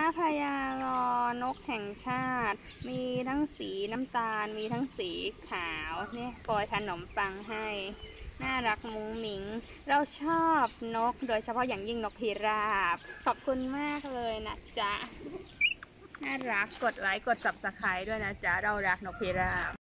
พญารอนกแห่งชาติ มีทั้งสีน้ำตาลมีทั้งสีขาวเนี่ยโปรยขนมปังให้น่ารักมุ้งมิ้งเราชอบนกโดยเฉพาะอย่างยิ่งนกพิราบขอบคุณมากเลยนะจ๊ะน่ารักกดไลค์กด Subscribe ด้วยนะจ๊ะเรารักนกพิราบ